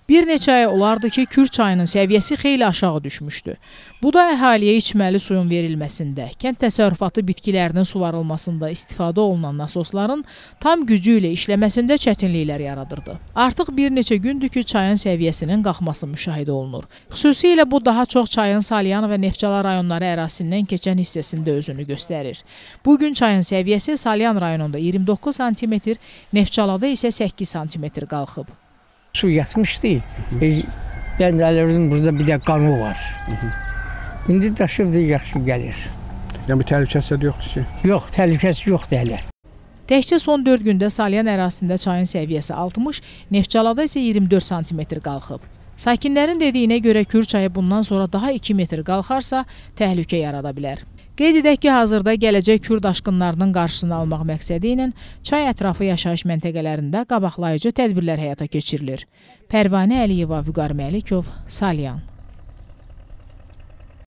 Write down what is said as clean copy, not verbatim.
Bir neçə ay olardı ki, Kür çayının səviyyəsi xeyli aşağı düşmüşdü. Bu da əhaliyə içməli suyun verilməsində, kənd təsərrüfatı bitkilərinin suvarılmasında istifadə olunan nasosların tam gücü ilə işləməsində çətinliklər yaradırdı. Artıq bir neçə gündür ki, çayın səviyyəsinin qalxması müşahidə olunur. Xüsusilə bu daha çox çayın Salyan və Neftçala rayonları ərazisindən keçən hissəsində özünü göstərir. Bugün çayın səviyyəsi Salyan rayonunda 29 sm, Neftçalada isə 8 sm qalxıb. Su yatmışdı. Ben de burada bir de kanı var. İndi daşıp da yaxşı gəlir. Yəni bir təhlükəsi də yoxdur ki? Yox, təhlükəsi yoxdur hələ. Təkcə son 4 gündə Salyan ərazisində çayın səviyyəsi 60, Neftçalada isə 24 sm qalxıb. Sakinlərin dediyinə görə Kür çayı bundan sonra daha 2 metr qalxarsa təhlükə yarada bilər. Qeyd edək ki, hazırda gələcək Kür daşqınlarının qarşısını almaq məqsədi ilə çay ətrafı yaşayış məntəqələrində qabaqlayıcı tədbirlər həyata keçirilir. Pərvanə Əliyeva, Vüqar Məlikov, Salyan.